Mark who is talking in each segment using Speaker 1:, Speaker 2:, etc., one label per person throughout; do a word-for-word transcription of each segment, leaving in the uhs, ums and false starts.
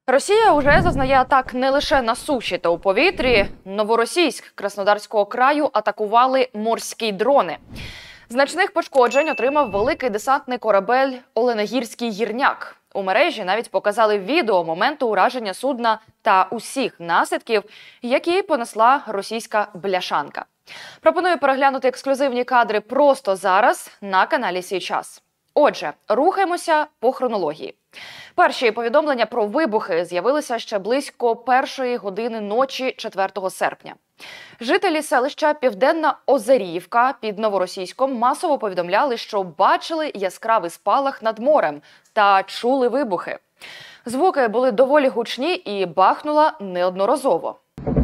Speaker 1: Росія вже зазнає атак не лише на суші та у повітрі. Новоросійськ Краснодарського краю атакували морські дрони. Значних пошкоджень отримав великий десантний корабель «Оленегірський гірняк». У мережі навіть показали відео моменту ураження судна та усіх наслідків, які понесла російська бляшанка. Пропоную переглянути ексклюзивні кадри просто зараз на каналі «Сій час». Отже, рухаємося по хронології. Перші повідомлення про вибухи з'явилися ще близько першої години ночі четвертого серпня. Жителі селища Південна Озеріївка під Новоросійськом масово повідомляли, що бачили яскравий спалах над морем та чули вибухи. Звуки були доволі гучні і бахнуло неодноразово.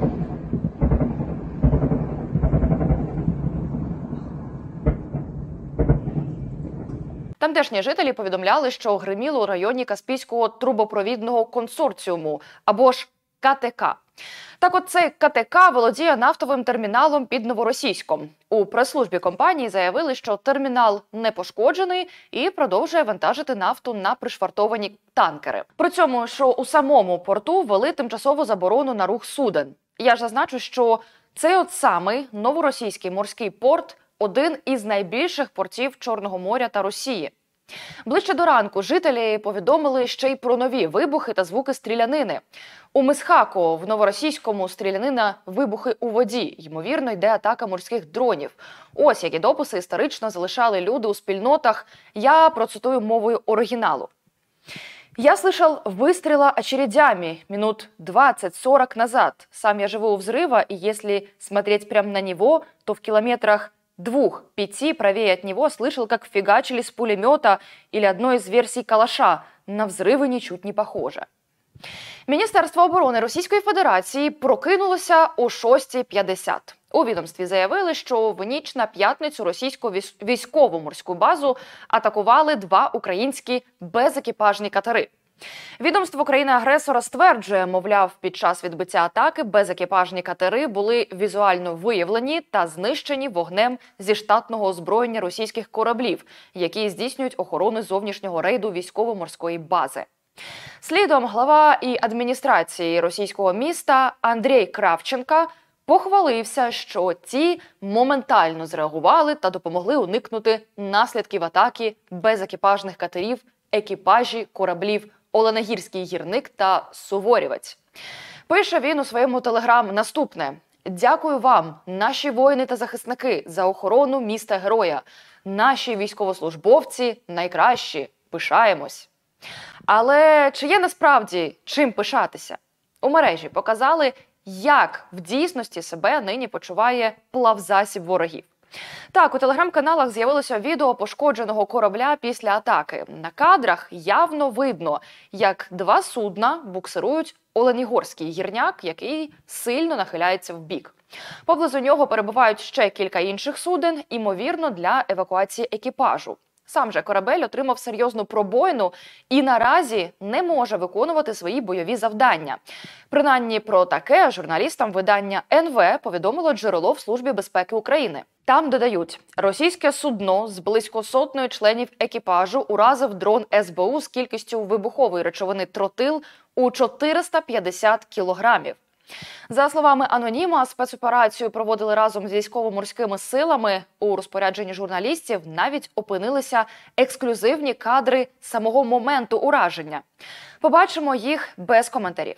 Speaker 1: Тамтешні жителі повідомляли, що гриміло у районі Каспійського трубопровідного консорціуму, або ж ка те ка. Так от цей ка те ка володіє нафтовим терміналом під Новоросійськом. У прес-службі компанії заявили, що термінал не пошкоджений і продовжує вантажити нафту на пришвартовані танкери. При цьому, що у самому порту ввели тимчасову заборону на рух суден. Я ж зазначу, що цей от самий Новоросійський морський порт – один із найбільших портів Чорного моря та Росії. Ближче до ранку жителі повідомили ще й про нові вибухи та звуки стрілянини. У Мисхаку в Новоросійському стрілянина, вибухи у воді. Ймовірно, йде атака морських дронів. Ось які дописи історично залишали люди у спільнотах. Я процитую мовою оригіналу. «Я слышал выстрела очередями минут двадцать-сорок назад. Сам я живу у взрыва, и если смотреть прямо на него, то в километрах двух-пяти правее от него слышал, как фигачили с пулемета или одной из версий калаша. На взриви нічуть не похоже». Міністерство оборони Російської Федерації прокинулося о шостій п'ятдесят. У відомстві заявили, що в ніч на п'ятницю російську військову морську базу атакували два українські безекіпажні катери. Відомство країни-агресора стверджує, мовляв, під час відбиття атаки безекіпажні катери були візуально виявлені та знищені вогнем зі штатного озброєння російських кораблів, які здійснюють охорону зовнішнього рейду військово-морської бази. Слідом глава і адміністрації російського міста Андрій Кравченко похвалився, що ті моментально зреагували та допомогли уникнути наслідків атаки безекіпажних катерів, екіпажі кораблів «Оленегірський гірник» та «Суворівець». Пише він у своєму телеграм наступне. «Дякую вам, наші воїни та захисники, за охорону міста-героя. Наші військовослужбовці найкращі. Пишаємось». Але чи є насправді чим пишатися? У мережі показали, як в дійсності себе нині почуває плавзасіб ворогів. Так, у телеграм-каналах з'явилося відео пошкодженого корабля після атаки. На кадрах явно видно, як два судна буксирують Оленегірський гірняк, який сильно нахиляється вбік. Поблизу нього перебувають ще кілька інших суден, ймовірно, для евакуації екіпажу. Сам же корабель отримав серйозну пробоїну і наразі не може виконувати свої бойові завдання. Принаймні про таке журналістам видання ен ве повідомило джерело в Службі безпеки України. Там додають, російське судно з близько сотнею членів екіпажу уразив дрон ес бе у з кількістю вибухової речовини тротил у чотириста п'ятдесят кілограмів. За словами аноніма, спецоперацію проводили разом з військово-морськими силами. У розпорядженні журналістів навіть опинилися ексклюзивні кадри самого моменту ураження. Побачимо їх без коментарів.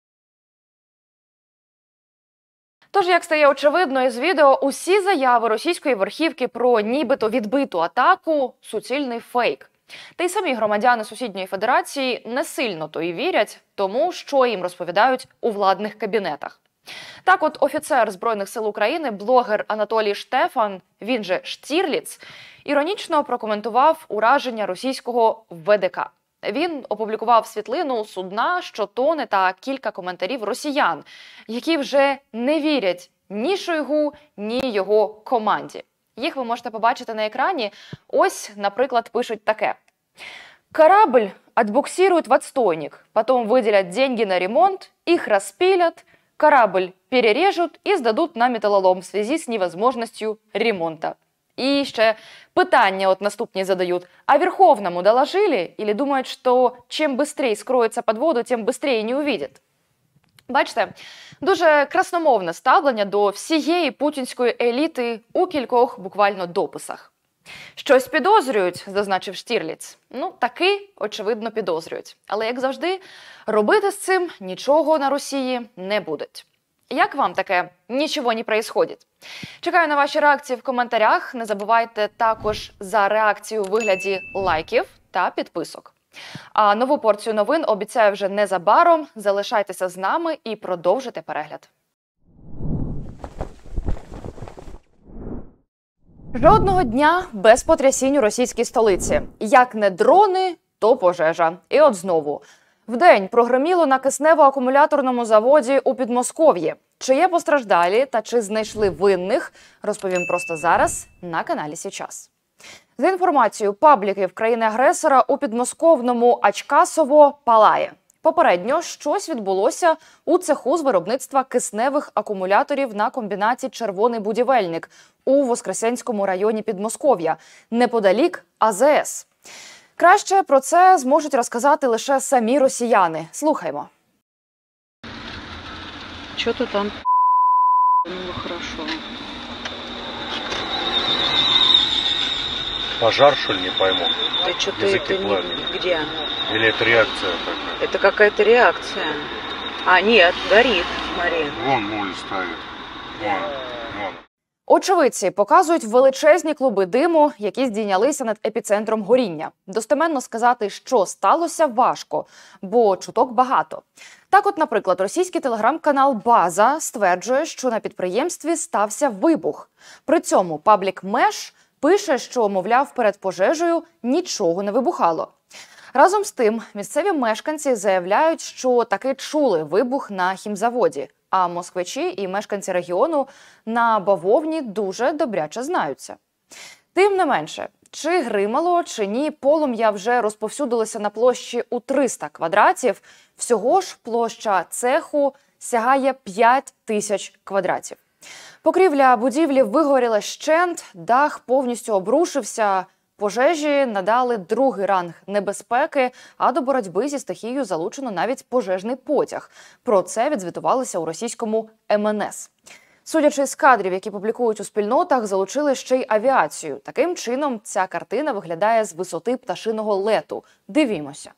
Speaker 1: Тож, як стає очевидно із відео, усі заяви російської верхівки про нібито відбиту атаку – суцільний фейк. Та й самі громадяни сусідньої федерації не сильно то й вірять тому, що їм розповідають у владних кабінетах. Так от офіцер Збройних сил України, блогер Анатолій Штефан, він же Штірліц, іронічно прокоментував ураження російського ве де ка. Він опублікував світлину судна, що тоне, та кілька коментарів росіян, які вже не вірять ні Шойгу, ні його команді. Їх ви можете побачити на екрані. Ось, наприклад, пишуть таке. «Корабль отбуксируют в отстойник, потом выделят деньги на ремонт, их распилят, корабль перережут и сдадут на металлолом в связи с невозможностью ремонта». И ще питання от наступні задают. А Верховному доложили? Или думают, что чем быстрее скроется под воду, тем быстрее не увидят? Бачите, дуже красномовне ставлення до всієї путінської еліти у кількох буквально дописах. Щось підозрюють, зазначив Штірліц. Ну, таки, очевидно, підозрюють. Але, як завжди, робити з цим нічого на Росії не будуть. Як вам таке «нічого не происходит»? Чекаю на ваші реакції в коментарях. Не забувайте також за реакцію у вигляді лайків та підписок. А нову порцію новин обіцяю вже незабаром. Залишайтеся з нами і продовжуйте перегляд. Жодного дня без потрясінь у російській столиці. Як не дрони, то пожежа. І от знову. Вдень прогреміло на киснево-акумуляторному заводі у Підмосков'ї. Чи є постраждалі та чи знайшли винних, розповім просто зараз на каналі «Січас». За інформацією пабліків країни-агресора, у підмосковному Ачкасово палає. Попередньо щось відбулося у цеху з виробництва кисневих акумуляторів на комбінаті «Червоний будівельник» у Воскресенському районі Підмосков'я, неподалік А З С. Краще про це зможуть розказати лише самі росіяни. Слухаймо.
Speaker 2: Что-то там ну, хорошо.
Speaker 3: Пожар, что ли, не пойму?
Speaker 2: Да что-то
Speaker 3: Языки
Speaker 2: это
Speaker 3: пламени.
Speaker 2: не... Где?
Speaker 3: Или это реакция такая?
Speaker 2: Это какая-то реакция. А, нет, горит, смотри.
Speaker 3: Вон моль ставит. Вон, вон.
Speaker 1: Очевидці показують величезні клуби диму, які здійнялися над епіцентром горіння. Достеменно сказати, що сталося, важко, бо чуток багато. Так от, наприклад, російський телеграм-канал «База» стверджує, що на підприємстві стався вибух. При цьому паблік «Меш» пише, що, мовляв, перед пожежею нічого не вибухало. Разом з тим, місцеві мешканці заявляють, що таки чули вибух на хімзаводі, а москвичі і мешканці регіону на бавовні дуже добряче знаються. Тим не менше, чи гримало, чи ні, полум'я вже розповсюдилося на площі у триста квадратів, всього ж площа цеху сягає п'ять тисяч квадратів. Покрівля будівлі вигоріла щент, дах повністю обрушився, пожежі надали другий ранг небезпеки, а до боротьби зі стихією залучено навіть пожежний потяг. Про це відзвітувалися у російському Ем Ен Ес. Судячи з кадрів, які публікують у спільнотах, залучили ще й авіацію. Таким чином, ця картина виглядає з висоти пташиного лету. Дивімося.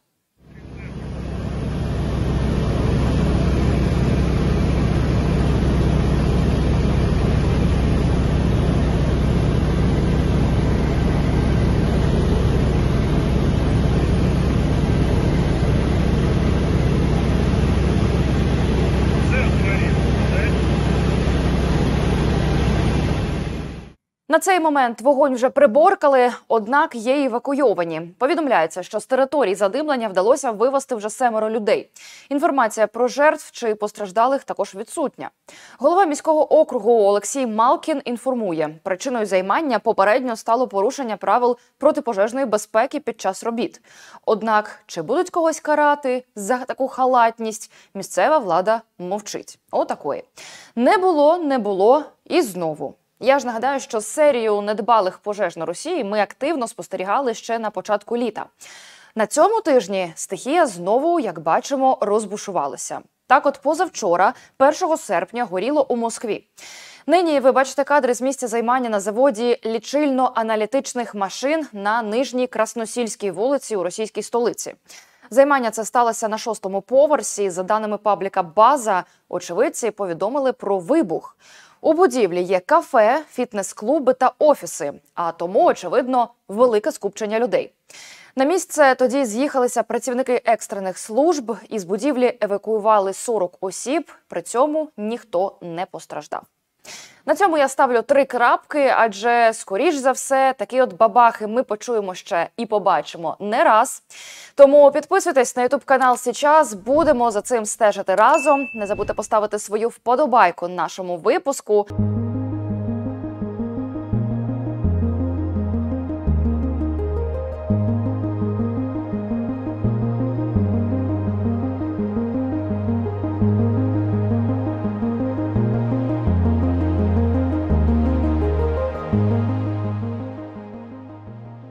Speaker 1: На цей момент вогонь вже приборкали, однак є евакуйовані. Повідомляється, що з території задимлення вдалося вивезти вже семеро людей. Інформація про жертв чи постраждалих також відсутня. Голова міського округу Олексій Малкін інформує, причиною займання попередньо стало порушення правил протипожежної безпеки під час робіт. Однак, чи будуть когось карати за таку халатність, місцева влада мовчить. Отакої. Не було, не було і знову. Я ж нагадаю, що серію недбалих пожеж на Росії ми активно спостерігали ще на початку літа. На цьому тижні стихія знову, як бачимо, розбушувалася. Так от позавчора, першого серпня, горіло у Москві. Нині ви бачите кадри з місця займання на заводі лічильно-аналітичних машин на Нижній Красносільській вулиці у російській столиці. Займання це сталося на шостому поверсі. За даними пабліка «База», очевидці повідомили про вибух. У будівлі є кафе, фітнес-клуби та офіси, а тому, очевидно, велике скупчення людей. На місце тоді з'їхалися працівники екстрених служб, із будівлі евакуювали сорок осіб, при цьому ніхто не постраждав. На цьому я ставлю три крапки, адже, скоріш за все, такі от бабахи ми почуємо ще і побачимо не раз. Тому підписуйтесь на ютуб-канал «Січас», будемо за цим стежити разом. Не забудьте поставити свою вподобайку нашому випуску.